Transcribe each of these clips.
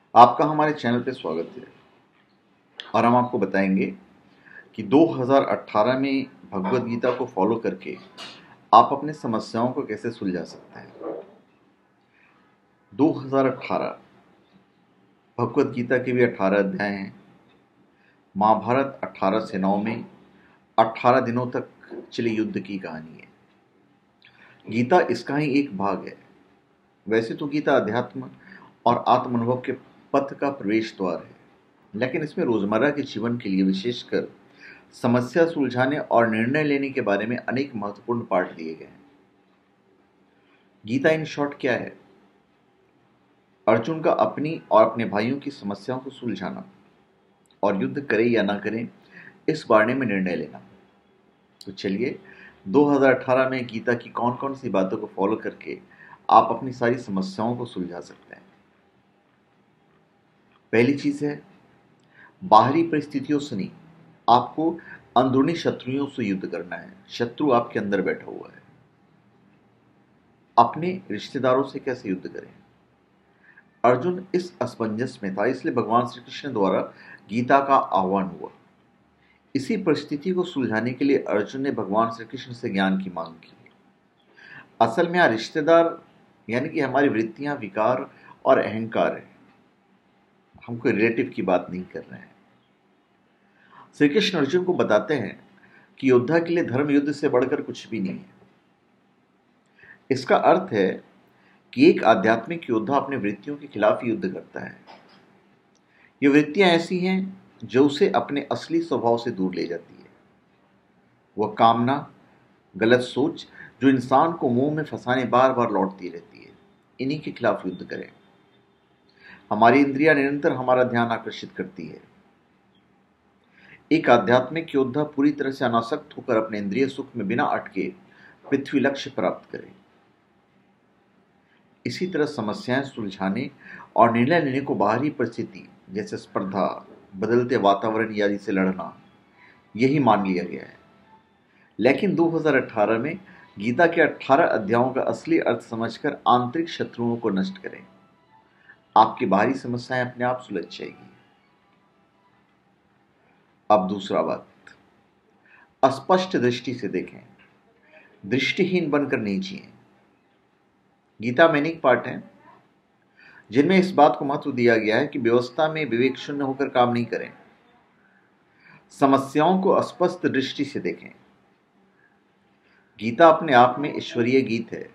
आपका हमारे चैनल पे स्वागत है और हम आपको बताएंगे कि 2018 में भगवत गीता को फॉलो करके आप अपने समस्याओं को कैसे सुलझा सकते हैं। 2018 भगवत गीता के भी 18 अध्याय हैं। महाभारत 18 सेनाओं में 18 दिनों तक चले युद्ध की कहानी है। गीता इसका ही एक भाग है। वैसे तो गीता अध्यात्म और आत्म अनुभव के पथ का प्रवेश द्वार है, लेकिन इसमें रोजमर्रा के जीवन के लिए विशेषकर समस्या सुलझाने और निर्णय लेने के बारे में अनेक महत्वपूर्ण पाठ दिए गए हैं। गीता इन शॉर्ट क्या है? अर्जुन का अपनी और अपने भाइयों की समस्याओं को सुलझाना और युद्ध करें या ना करें इस बारे में निर्णय लेना। तो चलिए 2018 में गीता की कौन कौन सी बातों को फॉलो करके आप अपनी सारी समस्याओं को सुलझा सकते हैं। पहली चीज है, बाहरी परिस्थितियों से नहीं, आपको अंदरूनी शत्रुओं से युद्ध करना है। शत्रु आपके अंदर बैठा हुआ है। अपने रिश्तेदारों से कैसे युद्ध करें? अर्जुन इस असमंजस में था, इसलिए भगवान श्री कृष्ण द्वारा गीता का आह्वान हुआ। इसी परिस्थिति को सुलझाने के लिए अर्जुन ने भगवान श्री कृष्ण से ज्ञान की मांग की। असल में यहाँ रिश्तेदार यानी कि हमारी वृत्तियां, विकार और अहंकार है। हम कोई रिलेटिव की बात नहीं कर रहे हैं। श्री कृष्ण अर्जुन को बताते हैं कि योद्धा के लिए धर्म युद्ध से बढ़कर कुछ भी नहीं है। इसका अर्थ है कि एक आध्यात्मिक योद्धा अपने वृत्तियों के खिलाफ युद्ध करता है। ये वृत्तियां ऐसी हैं जो उसे अपने असली स्वभाव से दूर ले जाती है। वह कामना, गलत सोच जो इंसान को मुंह में फंसाने बार बार लौटती रहती है, इन्हीं के खिलाफ युद्ध करें। हमारी इंद्रियां निरंतर हमारा ध्यान आकर्षित करती है। एक आध्यात्मिक योद्धा पूरी तरह से अनासक्त होकर अपने इंद्रिय सुख में बिना अटके पृथ्वी लक्ष्य प्राप्त करे। इसी तरह समस्याएं सुलझाने और निर्णय लेने को बाहरी परिस्थिति जैसे स्पर्धा, बदलते वातावरण आदि से लड़ना, यही मान लिया गया है। लेकिन 2018 में गीता के 18 अध्यायों का असली अर्थ समझकर आंतरिक शत्रुओं को नष्ट करें। आपकी बाहरी समस्याएं अपने आप सुलझ जाएगी। अब दूसरा बात, अस्पष्ट दृष्टि से देखें, दृष्टिहीन बनकर नहीं जिएं। गीता में अनेक पाठ हैं जिनमें इस बात को महत्व दिया गया है कि व्यवस्था में विवेक शून्य होकर काम नहीं करें। समस्याओं को अस्पष्ट दृष्टि से देखें। गीता अपने आप में ईश्वरीय गीत है।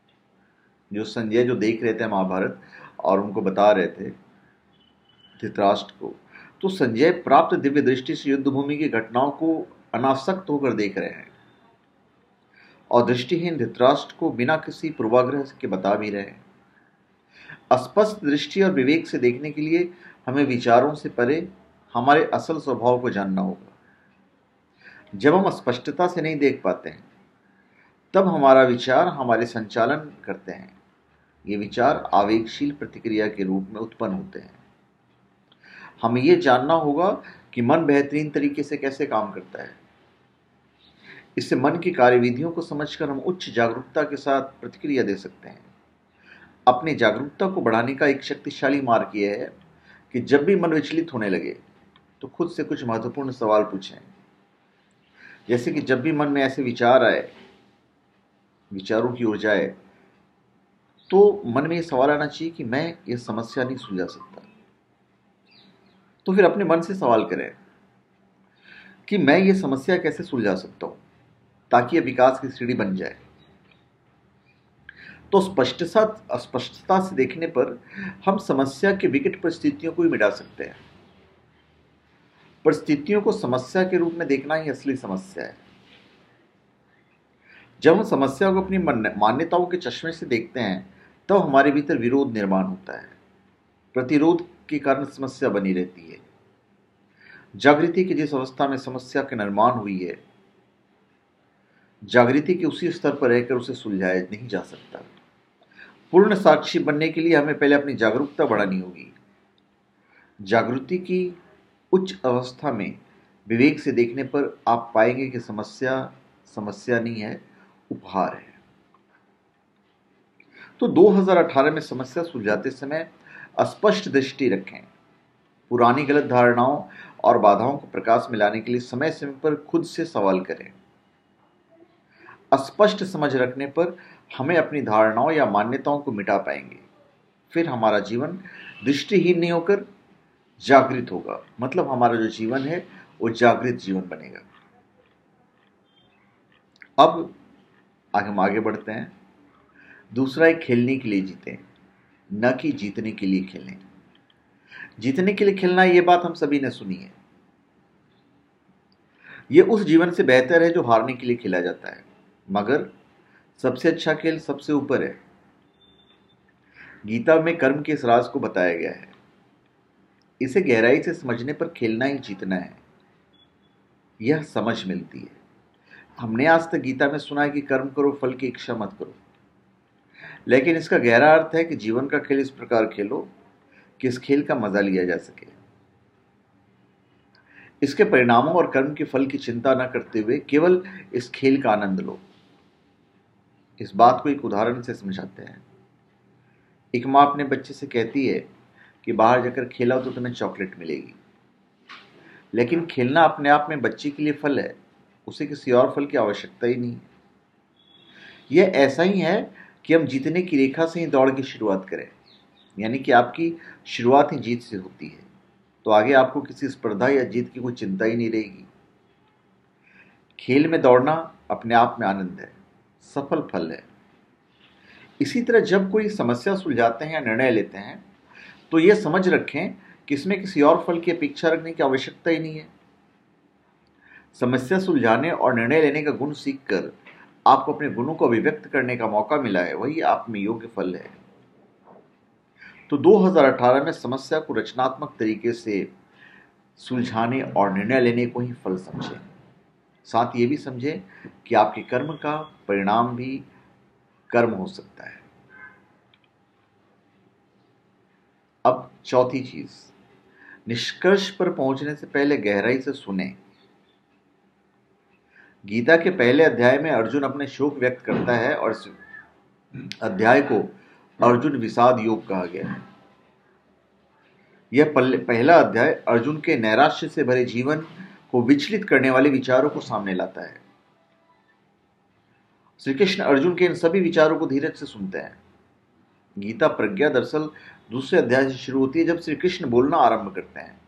जो देख रहे थे महाभारत और उनको बता रहे थे धृतराष्ट्र को, तो संजय प्राप्त दिव्य दृष्टि से युद्ध भूमि की घटनाओं को अनासक्त होकर देख रहे हैं और दृष्टिहीन धृतराष्ट्र को बिना किसी पूर्वाग्रह के बता भी रहे हैं। स्पष्ट दृष्टि और विवेक से देखने के लिए हमें विचारों से परे हमारे असल स्वभाव को जानना होगा। जब हम स्पष्टता से नहीं देख पाते हैं, तब हमारा विचार हमारे संचालन करते हैं। ये विचार आवेगशील प्रतिक्रिया के रूप में उत्पन्न होते हैं। हमें यह जानना होगा कि मन बेहतरीन तरीके से कैसे काम करता है। इससे मन की कार्यविधियों को समझकर हम उच्च जागरूकता के साथ प्रतिक्रिया दे सकते हैं। अपनी जागरूकता को बढ़ाने का एक शक्तिशाली मार्ग यह है कि जब भी मन विचलित होने लगे तो खुद से कुछ महत्वपूर्ण सवाल पूछें। जैसे कि जब भी मन में ऐसे विचार आए, विचारों की ओर जाए, तो मन में यह सवाल आना चाहिए कि मैं यह समस्या नहीं सुलझा सकता। तो फिर अपने मन से सवाल करें कि मैं ये समस्या कैसे सुलझा सकता हूं, ताकि यह विकास की सीढ़ी बन जाए। तो स्पष्टता से देखने पर हम समस्या के विकट परिस्थितियों को भी मिटा सकते हैं। परिस्थितियों को समस्या के रूप में देखना ही असली समस्या है। जब हम समस्या को अपनी मान्यताओं के चश्मे से देखते हैं, तब हमारे भीतर विरोध निर्माण होता है। प्रतिरोध के कारण समस्या बनी रहती है। जागृति की जिस अवस्था में समस्या का निर्माण हुई है, जागृति के उसी स्तर पर रहकर उसे सुलझाया नहीं जा सकता। पूर्ण साक्षी बनने के लिए हमें पहले अपनी जागरूकता बढ़ानी होगी। जागृति की उच्च अवस्था में विवेक से देखने पर आप पाएंगे कि समस्या नहीं है, उपहार है। तो 2018 में समस्या सुलझाते समय स्पष्ट दृष्टि रखें। पुरानी गलत धारणाओं और बाधाओं को प्रकाश में लाने के लिए समय समय पर खुद से सवाल करें। स्पष्ट समझ रखने पर हमें अपनी धारणाओं या मान्यताओं को मिटा पाएंगे। फिर हमारा जीवन दृष्टिहीन नहीं होकर जागृत होगा। मतलब हमारा जो जीवन है वो जागृत जीवन बनेगा। अब हम आगे बढ़ते हैं। दूसरा है खेलने के लिए जीतें, न कि जीतने के लिए खेलें। जीतने के लिए खेलना, ये बात हम सभी ने सुनी है। ये उस जीवन से बेहतर है जो हारने के लिए खेला जाता है, मगर सबसे अच्छा खेल सबसे ऊपर है। गीता में कर्म के इस राज को बताया गया है। इसे गहराई से समझने पर खेलना ही जीतना है, यह समझ मिलती है। हमने आज तक गीता में सुना है कि कर्म करो, फल की इच्छा मत करो, लेकिन इसका गहरा अर्थ है कि जीवन का खेल इस प्रकार खेलो कि इस खेल का मजा लिया जा सके। इसके परिणामों और कर्म के फल की चिंता न करते हुए केवल इस खेल का आनंद लो। इस बात को एक उदाहरण से समझाते हैं। एक माँ अपने बच्चे से कहती है कि बाहर जाकर खेला तो तुम्हें चॉकलेट मिलेगी, लेकिन खेलना अपने आप में बच्चे के लिए फल है, उसे किसी और फल की आवश्यकता ही नहीं है। यह ऐसा ही है कि हम जीतने की रेखा से ही दौड़ की शुरुआत करें, यानी कि आपकी शुरुआत ही जीत से होती है, तो आगे आपको किसी स्पर्धा या जीत की कोई चिंता ही नहीं रहेगी। खेल में दौड़ना अपने आप में आनंद है, सफल फल है। इसी तरह जब कोई समस्या सुलझाते हैं या निर्णय लेते हैं तो यह समझ रखें कि इसमें किसी और फल की अपेक्षा रखने की आवश्यकता ही नहीं है। समस्या सुलझाने और निर्णय लेने का गुण सीखकर आपको अपने गुणों को अभिव्यक्त करने का मौका मिला है, वही आप में योग्य फल है। तो 2018 में समस्या को रचनात्मक तरीके से सुलझाने और निर्णय लेने को ही फल समझें। साथ ये भी समझें कि आपके कर्म का परिणाम भी कर्म हो सकता है। अब चौथी चीज, निष्कर्ष पर पहुंचने से पहले गहराई से सुने। गीता के पहले अध्याय में अर्जुन अपने शोक व्यक्त करता है और इस अध्याय को अर्जुन विषाद योग कहा गया है। यह पहला अध्याय अर्जुन के नैराश्य से भरे जीवन को विचलित करने वाले विचारों को सामने लाता है। श्री कृष्ण अर्जुन के इन सभी विचारों को धीरज से सुनते हैं। गीता प्रज्ञा दरअसल दूसरे अध्याय से शुरू होती है, जब श्री कृष्ण बोलना आरंभ करते हैं।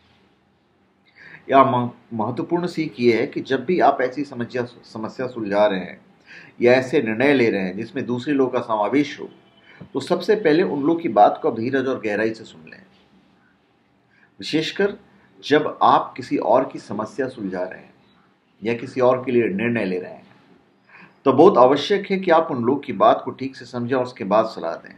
यह महत्वपूर्ण सीख यह है कि जब भी आप ऐसी समस्या सुलझा रहे हैं या ऐसे निर्णय ले रहे हैं जिसमें दूसरे लोगों का समावेश हो, तो सबसे पहले उन लोगों की बात को धीरज और गहराई से सुन लें। विशेषकर जब आप किसी और की समस्या सुलझा रहे हैं या किसी और के लिए निर्णय ले रहे हैं, तो बहुत आवश्यक है कि आप उन लोग की बात को ठीक से समझें और उसके बाद सलाह दें।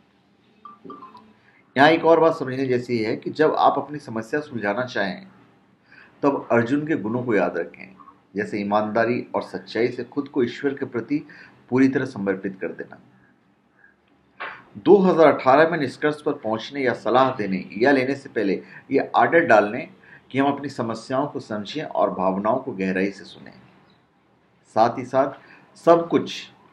यहाँ एक और बात समझने जैसी है कि जब आप अपनी समस्या सुलझाना चाहें तब अर्जुन के गुणों को याद रखें, जैसे ईमानदारी और सच्चाई से खुद को ईश्वर के प्रति पूरी तरह समर्पित कर देना। 2018 में निष्कर्ष पर पहुंचने या सलाह देने या लेने से पहले यह आदत डालने कि हम अपनी समस्याओं को समझें और भावनाओं को गहराई से सुनें। साथ ही साथ सब कुछ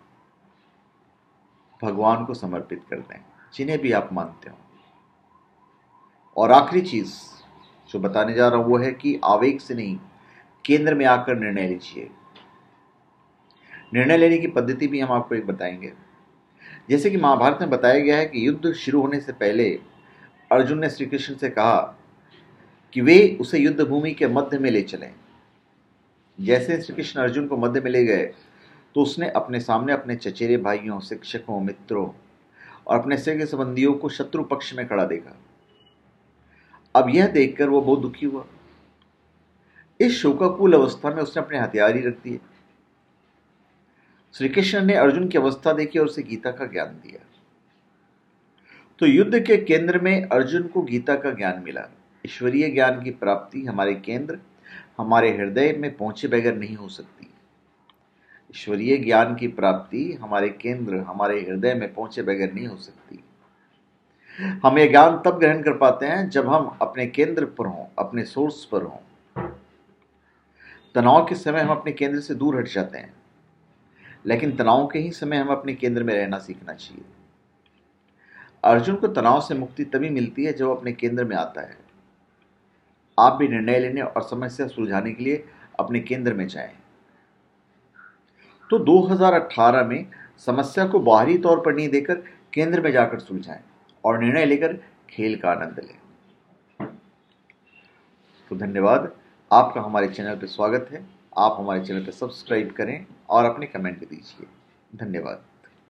भगवान को समर्पित कर दें, जिन्हें भी आप मानते हो। और आखिरी चीज जो बताने जा रहा हूं वो है कि आवेग से नहीं, केंद्र में आकर निर्णय लीजिए। निर्णय लेने की पद्धति भी हम आपको एक बताएंगे। जैसे कि महाभारत में बताया गया है कि युद्ध शुरू होने से पहले अर्जुन ने श्री कृष्ण से कहा कि वे उसे युद्ध भूमि के मध्य में ले चलें। जैसे श्री कृष्ण अर्जुन को मध्य में ले गए तो उसने अपने सामने अपने चचेरे भाइयों, शिक्षकों, मित्रों और अपने सगे संबंधियों को शत्रु पक्ष में खड़ा देखा। अब यह देखकर वो बहुत दुखी हुआ। इस शोकाकुल अवस्था में उसने अपने हथियार ही रख दिए। श्री कृष्ण ने अर्जुन की अवस्था देखी और उसे गीता का ज्ञान दिया। तो युद्ध के केंद्र में अर्जुन को गीता का ज्ञान मिला। ईश्वरीय ज्ञान की प्राप्ति हमारे केंद्र, हमारे हृदय में पहुंचे बगैर नहीं हो सकती। ईश्वरीय ज्ञान की प्राप्ति हमारे केंद्र, हमारे हृदय में पहुंचे बगैर नहीं हो सकती। हम यह ज्ञान तब ग्रहण कर पाते हैं जब हम अपने केंद्र पर हों, अपने सोर्स पर हों। तनाव के समय हम अपने केंद्र से दूर हट जाते हैं, लेकिन तनाव के ही समय हम अपने केंद्र में रहना सीखना चाहिए। अर्जुन को तनाव से मुक्ति तभी मिलती है जब वो अपने केंद्र में आता है। आप भी निर्णय लेने और समस्या सुलझाने के लिए अपने केंद्र में जाएं। तो 2018 में समस्या को बाहरी तौर पर नहीं देकर केंद्र में जाकर सुलझाएं और निर्णय लेकर खेल का आनंद लें। तो धन्यवाद, आपका हमारे चैनल पर स्वागत है। आप हमारे चैनल पर सब्सक्राइब करें और अपने कमेंट दीजिए। धन्यवाद।